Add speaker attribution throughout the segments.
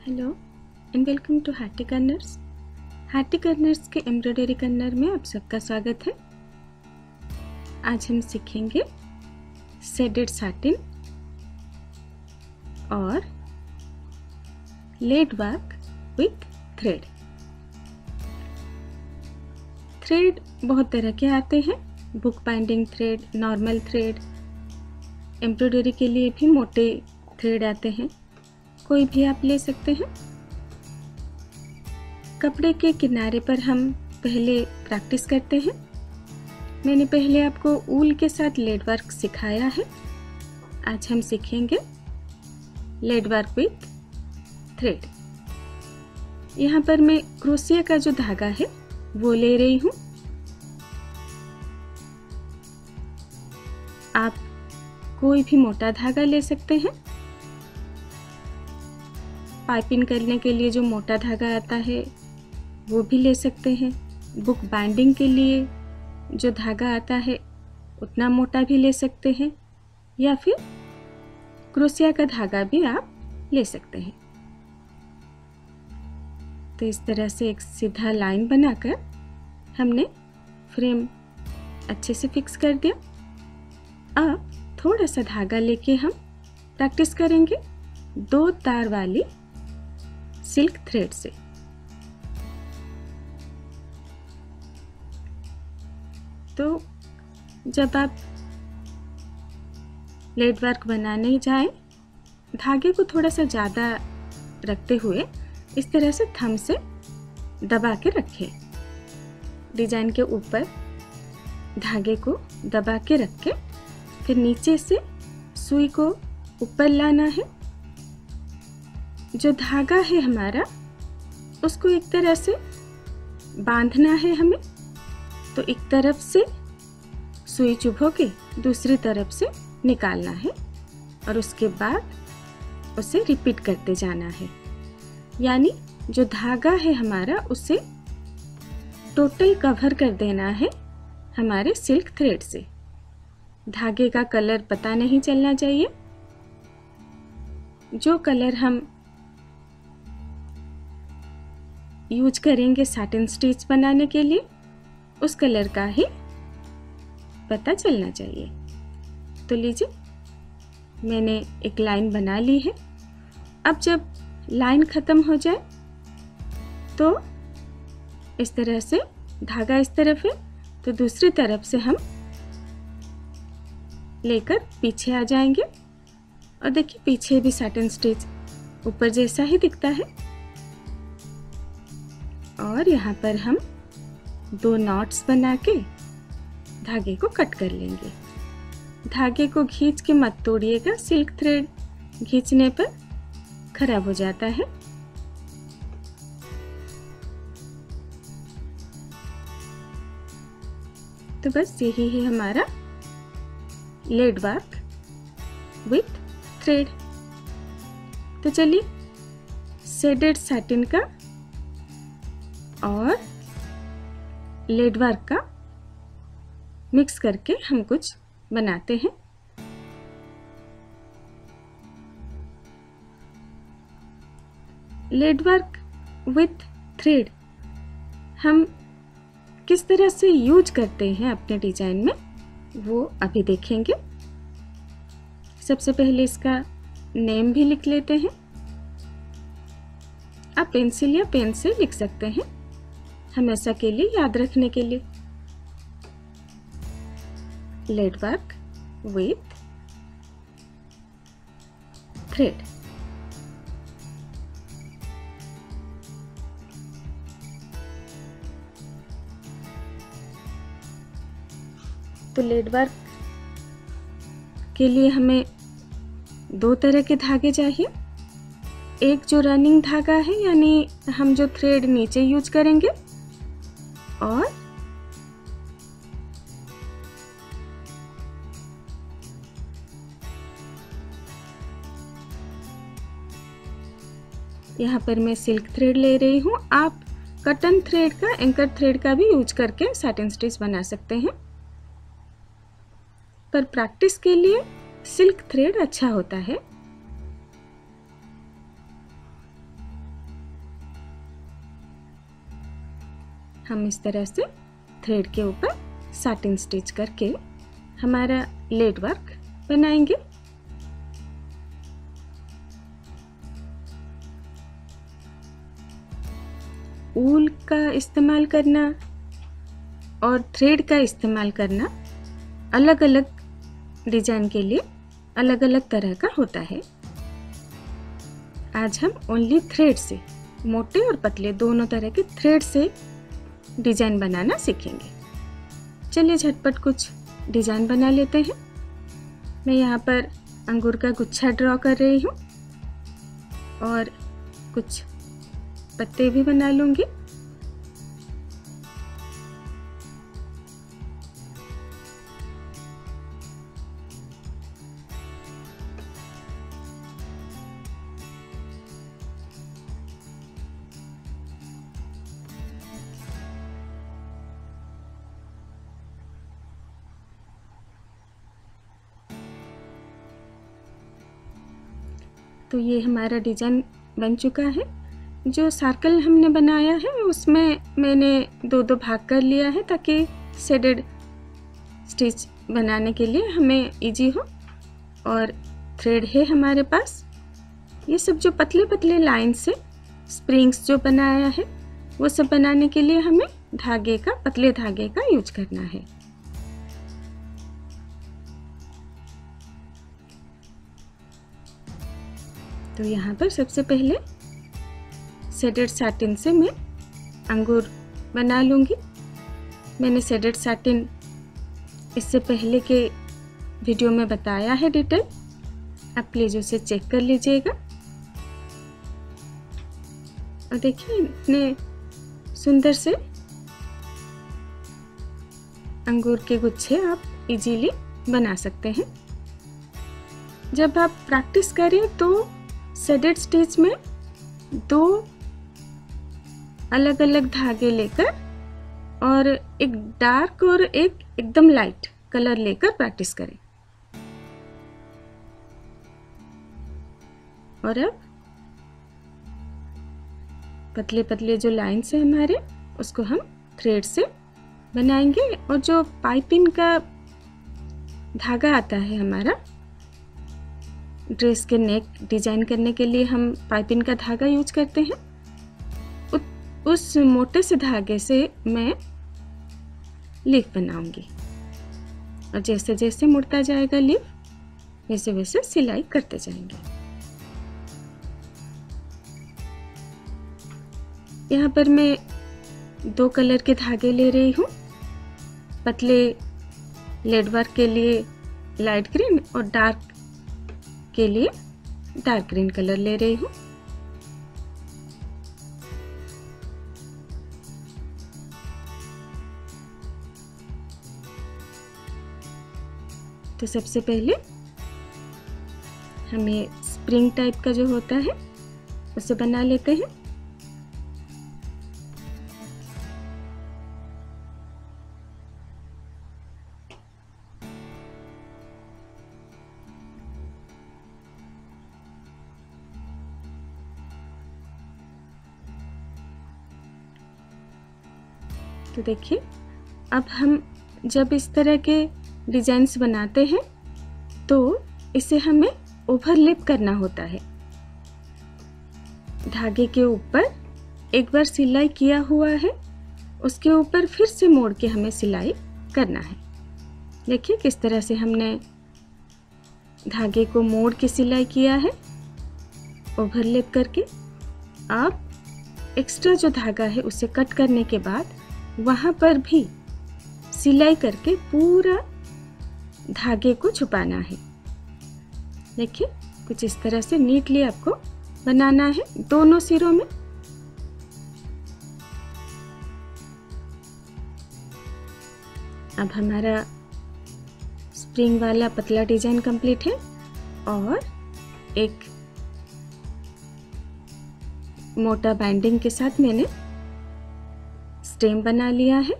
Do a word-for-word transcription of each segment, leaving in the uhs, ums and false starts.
Speaker 1: Hello and welcome to Hearty Corners. Hearty Corners के embroidery corner में आप सबका स्वागत है। आज हम सीखेंगे शेडेड साटिन और laid work with thread. Thread बहुत तरह के आते हैं, book binding thread, normal thread. Embroidery के लिए भी मोटे थ्रेड आते हैं, कोई भी आप ले सकते हैं। कपड़े के किनारे पर हम पहले प्रैक्टिस करते हैं। मैंने पहले आपको ऊल के साथ लेड वर्क सिखाया है। आज हम सीखेंगे लेड वर्क विथ थ्रेड। यहाँ पर मैं क्रोशिया का जो धागा है वो ले रही हूँ। आप कोई भी मोटा धागा ले सकते हैं। पाइपिंग करने के लिए जो मोटा धागा आता है वो भी ले सकते हैं। बुक बाइंडिंग के लिए जो धागा आता है उतना मोटा भी ले सकते हैं, या फिर क्रोशिया का धागा भी आप ले सकते हैं। तो इस तरह से एक सीधा लाइन बनाकर हमने फ्रेम अच्छे से फिक्स कर दिया। अब थोड़ा सा धागा लेके हम प्रैक्टिस करेंगे दो तार वाली सिल्क थ्रेड से। तो जब आप लेड वर्क बनाने जाएं, धागे को थोड़ा सा ज़्यादा रखते हुए इस तरह से थंब से दबा के रखें। डिजाइन के ऊपर धागे को दबा के रख के फिर नीचे से सुई को ऊपर लाना है। जो धागा है हमारा उसको एक तरह से बांधना है हमें। तो एक तरफ से सुई चुभो के दूसरी तरफ से निकालना है और उसके बाद उसे रिपीट करते जाना है। यानी जो धागा है हमारा उसे टोटल कवर कर देना है हमारे सिल्क थ्रेड से। धागे का कलर पता नहीं चलना चाहिए। जो कलर हम यूज करेंगे साटिन स्टिच बनाने के लिए उस कलर का ही पता चलना चाहिए। तो लीजिए, मैंने एक लाइन बना ली है। अब जब लाइन खत्म हो जाए तो इस तरह से धागा इस तरफ है तो दूसरी तरफ से हम लेकर पीछे आ जाएंगे। और देखिए, पीछे भी साटिन स्टिच ऊपर जैसा ही दिखता है। और यहाँ पर हम दो नॉट्स बना के धागे को कट कर लेंगे। धागे को खींच के मत तोड़िएगा, सिल्क थ्रेड खींचने पर खराब हो जाता है। तो बस यही है हमारा लेड वर्क विथ थ्रेड। तो चलिए, शेडेड साटिन का और लेड वर्क का मिक्स करके हम कुछ बनाते हैं। लेड वर्क विथ थ्रेड हम किस तरह से यूज करते हैं अपने डिजाइन में वो अभी देखेंगे। सबसे पहले इसका नेम भी लिख लेते हैं। आप पेंसिल या पेन से लिख सकते हैं, हमेशा के लिए याद रखने के लिए। Laid work with thread. तो लेड वर्क के लिए हमें दो तरह के धागे चाहिए। एक जो रनिंग धागा है, यानी हम जो थ्रेड नीचे यूज करेंगे, और यहाँ पर मैं सिल्क थ्रेड ले रही हूँ। आप कटन थ्रेड का, एंकर थ्रेड का भी यूज करके साटिन स्टिच बना सकते हैं, पर प्रैक्टिस के लिए सिल्क थ्रेड अच्छा होता है। हम इस तरह से थ्रेड के ऊपर साटिन स्टिच करके हमारा लेड वर्क बनाएंगे। ऊल का इस्तेमाल करना और थ्रेड का इस्तेमाल करना अलग अलग डिजाइन के लिए अलग अलग तरह का होता है। आज हम ओनली थ्रेड से, मोटे और पतले दोनों तरह के थ्रेड से डिजाइन बनाना सीखेंगे। चलिए झटपट कुछ डिजाइन बना लेते हैं। मैं यहाँ पर अंगूर का गुच्छा ड्रॉ कर रही हूँ और कुछ पत्ते भी बना लूंगी। तो ये हमारा डिजाइन बन चुका है। जो सर्कल हमने बनाया है उसमें मैंने दो दो भाग कर लिया है ताकि शेडेड स्टिच बनाने के लिए हमें इजी हो। और थ्रेड है हमारे पास। ये सब जो पतले पतले लाइन से स्प्रिंग्स जो बनाया है वो सब बनाने के लिए हमें धागे का, पतले धागे का यूज करना है। तो यहाँ पर सबसे पहले शेडेड साटिन से मैं अंगूर बना लूँगी। मैंने शेडेड साटिन इससे पहले के वीडियो में बताया है डिटेल, आप प्लीज़ उसे चेक कर लीजिएगा। और देखिए इतने सुंदर से अंगूर के गुच्छे आप इजीली बना सकते हैं। जब आप प्रैक्टिस करें तो शेडेड स्टिच में दो अलग अलग धागे लेकर और एक डार्क और एक एकदम लाइट कलर लेकर प्रैक्टिस करें। और अब पतले पतले जो लाइन्स है हमारे उसको हम थ्रेड से बनाएंगे। और जो पाइपिंग का धागा आता है हमारा, ड्रेस के नेक डिजाइन करने के लिए हम पाइपिंग का धागा यूज करते हैं, उस मोटे से धागे से मैं लीफ बनाऊंगी। और जैसे जैसे मुड़ता जाएगा लीफ, वैसे वैसे सिलाई करते जाएंगे। यहाँ पर मैं दो कलर के धागे ले रही हूँ। पतले लेड वर्क के लिए लाइट ग्रीन और डार्क के लिए डार्क ग्रीन कलर ले रही हूँ। तो सबसे पहले हमें स्प्रिंग टाइप का जो होता है उसे बना लेते हैं। तो देखिए अब हम जब इस तरह के डिजाइन्स बनाते हैं तो इसे हमें ओवरलैप करना होता है। धागे के ऊपर एक बार सिलाई किया हुआ है, उसके ऊपर फिर से मोड़ के हमें सिलाई करना है। देखिए किस तरह से हमने धागे को मोड़ के सिलाई किया है ओवरलैप करके। अब एक्स्ट्रा जो धागा है उसे कट करने के बाद वहाँ पर भी सिलाई करके पूरा धागे को छुपाना है। देखिए कुछ इस तरह से नीटली आपको बनाना है दोनों सिरों में। अब हमारा स्प्रिंग वाला पतला डिजाइन कंप्लीट है और एक मोटा बाइंडिंग के साथ मैंने स्टेम बना लिया है।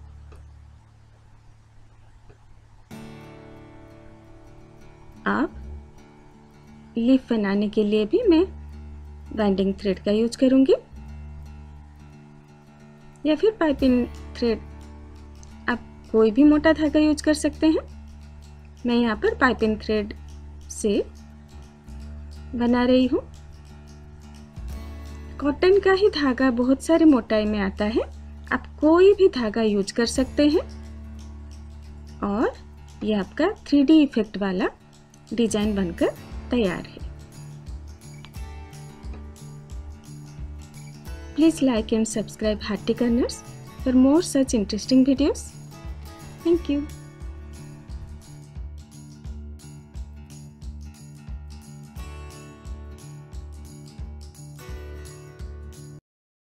Speaker 1: अब लीफ बनाने के लिए भी मैं बाइंडिंग थ्रेड का यूज करूंगी। या फिर पाइपिंग थ्रेड, आप कोई भी मोटा धागा यूज कर सकते हैं। मैं यहाँ पर पाइपिंग थ्रेड से बना रही हूँ। कॉटन का ही धागा बहुत सारी मोटाई में आता है, आप कोई भी धागा यूज कर सकते हैं। और ये आपका थ्री डी इफेक्ट वाला डिजाइन बनकर तैयार है। Please like and subscribe Hearty Corners for more such interesting videos. Thank you.